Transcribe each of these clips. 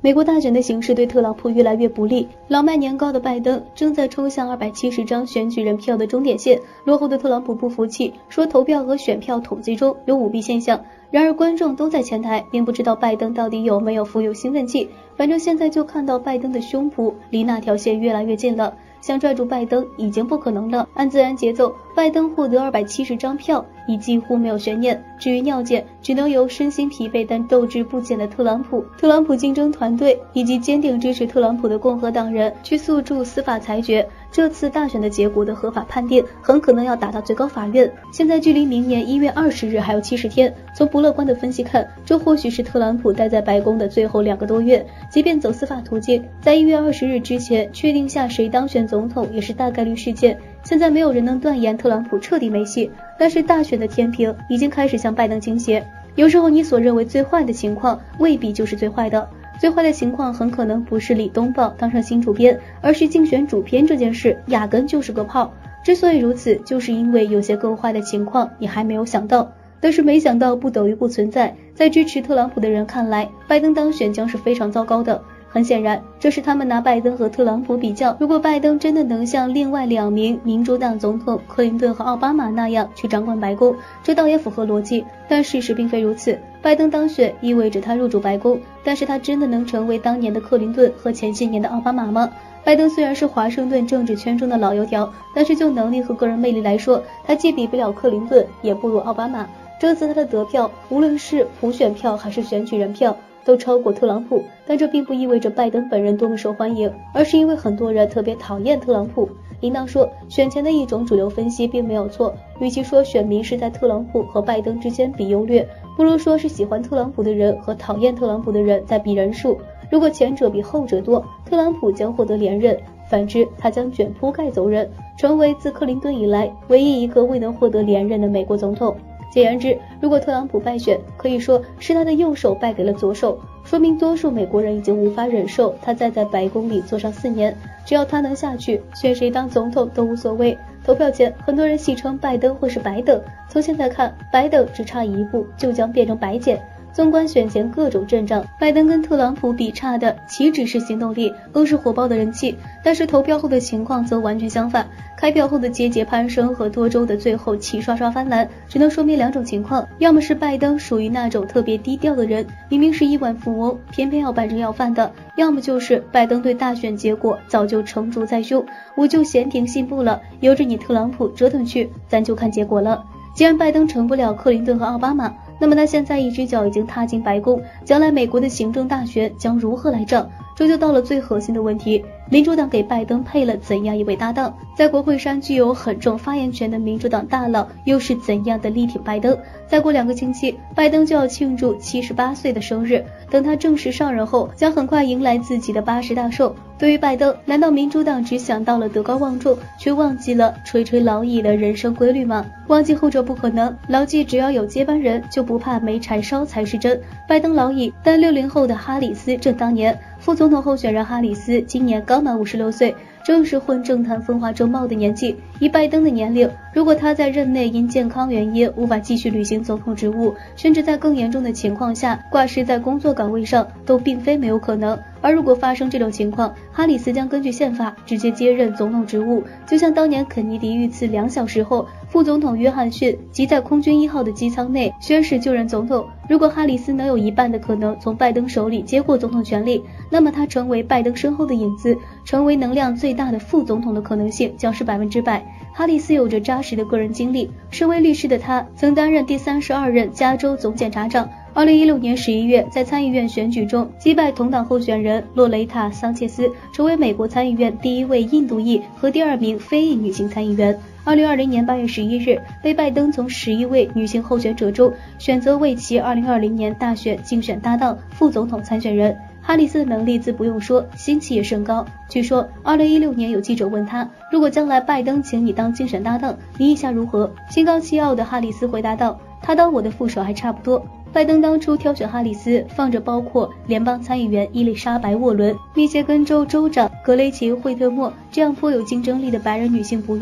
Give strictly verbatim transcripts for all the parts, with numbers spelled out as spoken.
美国大选的形势对特朗普越来越不利，老迈年高的拜登正在冲向二百七十张选举人票的终点线，落后的特朗普不服气，说投票和选票统计中有舞弊现象。然而观众都在前台，并不知道拜登到底有没有服有兴奋剂，反正现在就看到拜登的胸脯离那条线越来越近了，想拽住拜登已经不可能了。按自然节奏，拜登获得二百七十张票已几乎没有悬念，至于尿检，只能由身心疲惫但斗志不减的特朗普、特朗普竞争团队以及坚定支持特朗普的共和党人去诉诸司法裁决。这次大选的结果的合法判定很可能要打到最高法院。现在距离明年一月二十日还有七十天，从不乐观的分析看，这或许是特朗普待在白宫的最后两个多月。即便走司法途径，在一月二十日之前确定下谁当选总统也是大概率事件。现在没有人能断言特朗普彻底没戏，但是大选的天平已经开始向拜登倾斜。有时候你所认为最坏的情况未必就是最坏的，最坏的情况很可能不是李东报当上新主编，而是竞选主编这件事压根就是个炮。之所以如此，就是因为有些更坏的情况你还没有想到，但是没想到不等于不存在。在支持特朗普的人看来，拜登当选将是非常糟糕的。很显然，这是他们拿拜登和特朗普比较，如果拜登真的能像另外两名民主党总统克林顿和奥巴马那样去掌管白宫，这倒也符合逻辑，但事实并非如此。拜登当选意味着他入主白宫，但是他真的能成为当年的克林顿和前些年的奥巴马吗？拜登虽然是华盛顿政治圈中的老油条，但是就能力和个人魅力来说，他既比不了克林顿，也不如奥巴马。这次他的得票，无论是普选票还是选举人票，都超过特朗普，但这并不意味着拜登本人多么受欢迎，而是因为很多人特别讨厌特朗普。应当说，选前的一种主流分析并没有错，与其说选民是在特朗普和拜登之间比优劣，不如说是喜欢特朗普的人和讨厌特朗普的人在比人数。如果前者比后者多，特朗普将获得连任，反之他将卷铺盖走人，成为自克林顿以来唯一一个未能获得连任的美国总统。简言之，如果特朗普败选，可以说是他的右手败给了左手，说明多数美国人已经无法忍受他再在白宫里坐上四年。只要他能下去，选谁当总统都无所谓。投票前，很多人戏称拜登会是白等，从现在看，白等只差一步就将变成白捡。纵观选前各种阵仗，拜登跟特朗普比差的岂止是行动力，更是火爆的人气。但是投票后的情况则完全相反，开票后的节节攀升和多州的最后齐刷刷翻蓝，只能说明两种情况：要么是拜登属于那种特别低调的人，明明是亿万富翁，偏偏要扮成要饭的；要么就是拜登对大选结果早就成竹在胸，我就闲庭信步了，由着你特朗普折腾去，咱就看结果了。既然拜登成不了克林顿和奥巴马，那么他现在一只脚已经踏进白宫，将来美国的行政大选将如何来账？这就到了最核心的问题，民主党给拜登配了怎样一位搭档？在国会山具有很重发言权的民主党大佬又是怎样的力挺拜登？再过两个星期，拜登就要庆祝七十八岁的生日，等他正式上任后，将很快迎来自己的八十大寿。对于拜登，难道民主党只想到了德高望重，却忘记了垂垂老矣的人生规律吗？忘记后者不可能，牢记只要有接班人，就不怕没柴烧才是真。拜登老矣，但六零后的哈里斯正当年。副总统候选人哈里斯今年刚满五十六岁，正是混政坛风华正茂的年纪。以拜登的年龄，如果他在任内因健康原因无法继续履行总统职务，甚至在更严重的情况下挂失在工作岗位上，都并非没有可能。而如果发生这种情况，哈里斯将根据宪法直接接任总统职务，就像当年肯尼迪遇刺两小时后，副总统约翰逊即在空军一号的机舱内宣誓就任总统。如果哈里斯能有一半的可能从拜登手里接过总统权力，那么他成为拜登身后的影子，成为能量最大的副总统的可能性将是百分之百。哈里斯有着扎实的个人经历，身为律师的他曾担任第三十二任加州总检察长。二零一六年十一月，在参议院选举中击败同党候选人洛雷塔·桑切斯，成为美国参议院第一位印度裔和第二名非裔女性参议员。二零二零年八月十一日，被拜登从十一位女性候选者中选择为其二零二零年大选竞选搭档副总统参选人。哈里斯的能力自不用说，心气也甚高。据说二零一六年有记者问他，如果将来拜登请你当竞选搭档，你意下如何？心高气傲的哈里斯回答道，他当我的副手还差不多。拜登当初挑选哈里斯，放着包括联邦参议员伊丽莎白·沃伦、密歇根州州长格雷琴·惠特莫这样颇有竞争力的白人女性不用，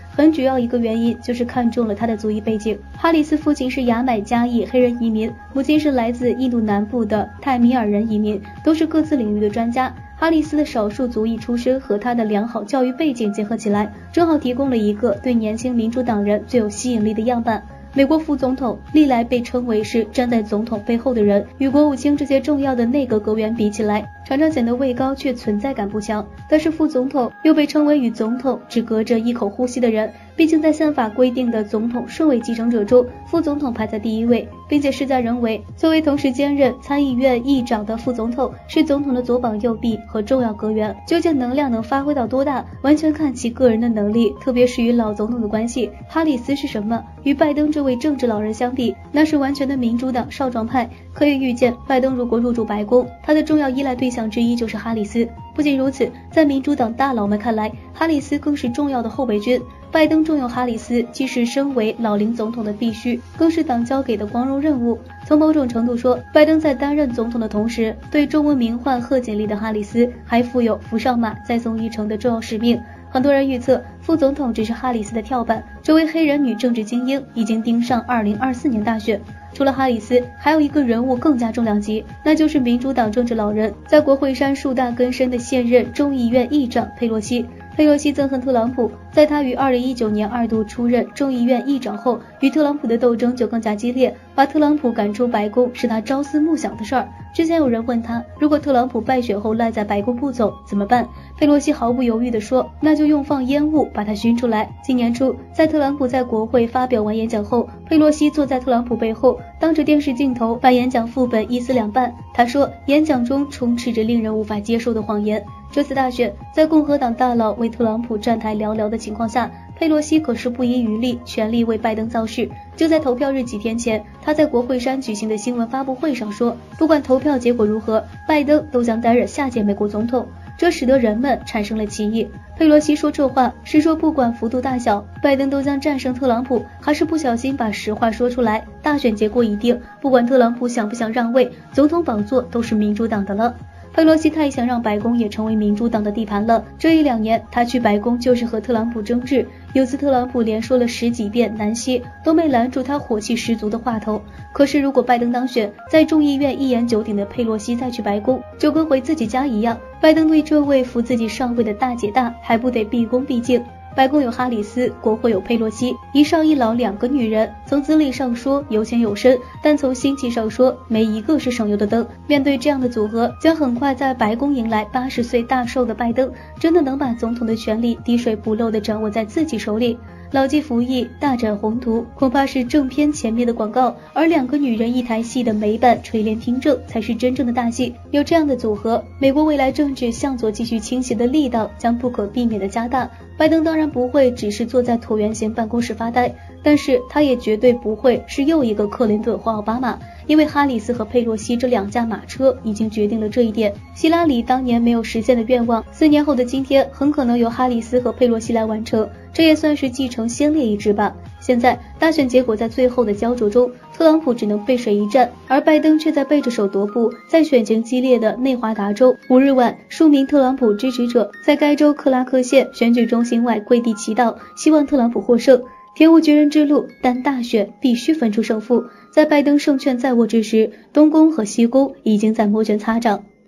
很主要一个原因就是看中了他的族裔背景。哈里斯父亲是牙买加裔黑人移民，母亲是来自印度南部的泰米尔人移民，都是各自领域的专家。哈里斯的少数族裔出身和他的良好教育背景结合起来，正好提供了一个对年轻民主党人最有吸引力的样板。美国副总统历来被称为是站在总统背后的人，与国务卿这些重要的内阁阁员比起来，常常显得位高却存在感不强。但是副总统又被称为与总统只隔着一口呼吸的人，毕竟在宪法规定的总统顺位继承者中，副总统排在第一位，并且事在人为。作为同时兼任参议院议长的副总统，是总统的左膀右臂和重要阁员，究竟能量能发挥到多大，完全看其个人的能力，特别是与老总统的关系。哈里斯是什么？与拜登这位政治老人相比，那是完全的民主党少壮派。可以预见，拜登如果入主白宫，他的重要依赖对象之一就是哈里斯。不仅如此，在民主党大佬们看来，哈里斯更是重要的后备军。拜登重用哈里斯，既是身为老龄总统的必须，更是党交给的光荣任务。从某种程度说，拜登在担任总统的同时，对中文名唤贺锦丽的哈里斯还负有扶上马再送一程的重要使命。很多人预测，副总统只是哈里斯的跳板，这位黑人女政治精英已经盯上二零二四年大选。除了哈里斯，还有一个人物更加重量级，那就是民主党政治老人，在国会山树大根深的现任众议院议长佩洛西。佩洛西憎恨特朗普，在他于二零一九年二度出任众议院议长后，与特朗普的斗争就更加激烈，把特朗普赶出白宫是他朝思暮想的事儿。之前有人问他，如果特朗普败选后赖在白宫不走怎么办？佩洛西毫不犹豫地说，那就用放烟雾把他熏出来。今年初，在特朗普在国会发表完演讲后，佩洛西坐在特朗普背后，当着电视镜头把演讲副本一撕两半。他说，演讲中充斥着令人无法接受的谎言。这次大选，在共和党大佬为特朗普站台寥寥的情况下，佩洛西可是不遗余力，全力为拜登造势。就在投票日几天前，他在国会山举行的新闻发布会上说，不管投票结果如何，拜登都将担任下届美国总统。这使得人们产生了歧义。佩洛西说这话是说不管幅度大小，拜登都将战胜特朗普，还是不小心把实话说出来？大选结果已定，不管特朗普想不想让位，总统宝座都是民主党的了。佩洛西太想让白宫也成为民主党的地盘了。这一两年，他去白宫就是和特朗普争执。有次特朗普连说了十几遍南希，都没拦住他火气十足的话头。可是如果拜登当选，在众议院一言九鼎的佩洛西再去白宫，就跟回自己家一样。拜登对这位扶自己上位的大姐大，还不得毕恭毕敬？白宫有哈里斯，国会有佩洛西，一上一老两个女人，从资历上说有浅有深，但从心气上说没一个是省油的灯。面对这样的组合，将很快在白宫迎来八十岁大寿的拜登，真的能把总统的权力滴水不漏地掌握在自己手里？老骥伏枥，大展宏图，恐怕是正片前面的广告，而两个女人一台戏的美版垂帘听政才是真正的大戏。有这样的组合，美国未来政治向左继续倾斜的力道将不可避免的加大。拜登当然不会只是坐在椭圆形办公室发呆，但是他也绝对不会是又一个克林顿或奥巴马，因为哈里斯和佩洛西这两驾马车已经决定了这一点。希拉里当年没有实现的愿望，四年后的今天很可能由哈里斯和佩洛西来完成，这也算是继承先烈一职吧。现在大选结果在最后的焦灼中，特朗普只能背水一战，而拜登却在背着手踱步。在选情激烈的内华达州，五日晚，数名特朗普支持者在该州克拉克县选举中心外跪地祈祷，希望特朗普获胜。天无绝人之路，但大选必须分出胜负。在拜登胜券在握之时，东宫和西宫已经在摩拳擦掌。